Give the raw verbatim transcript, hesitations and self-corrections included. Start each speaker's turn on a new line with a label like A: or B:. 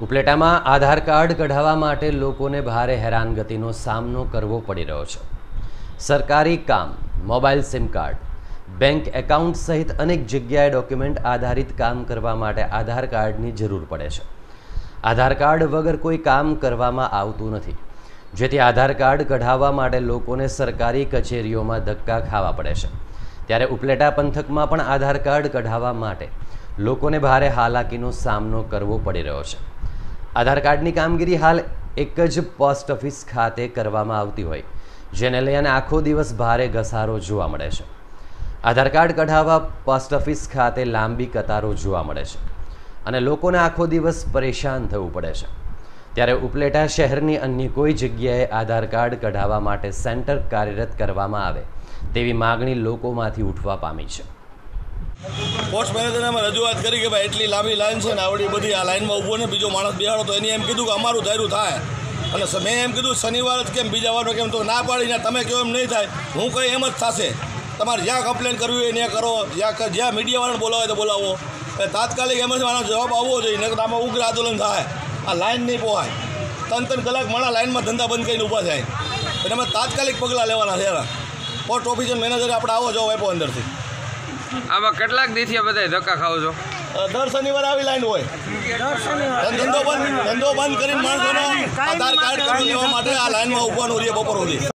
A: ઉપલેટામાં આધાર card કઢાવવા માટે લોકોને ભારે હેરાનગતિનો સામનો કરવો પડી રહ્યો છે। સરકારી કામ, mobile sim card, bank account સહિત અનેક જગ્યાએ ડોક્યુમેન્ટ આધારિત કામ કરવા માટે આધાર કાર્ડની જરૂર પડે છે। આધાર કાર્ડ વગર કોઈ કામ કરવામાં આવતું નથી, જેથી આધાર કાર્ડ કઢાવવા માટે લોકોને સરકારી કચેરીઓમાં ધક્કા ખાવા પડે છે। ત્યારે ઉપલેટા પંથકમાં પણ આધાર કાર્ડ કઢાવવા માટે લોકોને ભારે હાલાકીનો સામનો કરવો પડી રહ્યો છે। આધાર કાર્ડની કામગીરી હાલ એક જ પોસ્ટ ઓફિસ ખાતે કરવામાં આવતી હોય, જેને લઈને આખો દિવસ ભારે ઘસારો જોવા મળે છે। આધાર કાર્ડ કઢાવવા પોસ્ટ ઓફિસ ખાતે લાંબી કતારો જોવા મળે છે અને લોકોને આખો દિવસ પરેશાન થવું પડે છે। ત્યારે ઉપલેટા શહેરની અન્ય કોઈ જગ્યાએ આધાર કાર્ડ કઢાવવા માટે સેન્ટર કાર્યરત કરવામાં આવે તેવી માગણી લોકોમાંથી ઉઠવા પામી છે।
B: પોસ્ટ મેનેજરને અમે રજૂઆત કરી કે ભાઈ એટલી લાંબી લાઈન છે ને આવડી બધી આ લાઈનમાં ઊભો ને બીજો માણસ બેહાડો, તો એની એમ કીધું કે અમારું ધાર્યું થાય, અને મેં એમ કીધું શનિવાર જ કેમ બીજા વારનો કેમ, તો ના પાડીને તમે કહો એમ નહીં થાય, હું કહી એમ જ થશે। તમારે જ્યાં કમ્પ્લેન કરવી હોય ત્યાં કરો, જ્યાં જ્યાં મીડિયાવાળાને બોલાવો તો બોલાવો, તાત્કાલિક એમ જ આનો જવાબ આવવો જોઈએ, નકર આમાં ઉગ્ર આંદોલન થાય। આ લાઈન નહીં પોહાય, ત્રણ ત્રણ કલાક માણા લાઈનમાં ધંધા બંધ કરીને ઊભા થાય, એટલે અમે તાત્કાલિક પગલાં લેવાના છે। પોસ્ટ ઓફિસ મેનેજરે આપણે આવો જવાબ આપ્યો અંદરથી।
C: આમાં કેટલાક દીથી બધા ધક્કા ખાવ છો?
B: દર શનિવારે આવી લાઈન હોય, ધંધો બંધ ધંધો બંધ કરીને માણસોનો આધાર કાર્ડ કરી લેવા માટે આ લાઈનમાં ઉભવાનું રહે બપોર સુધી।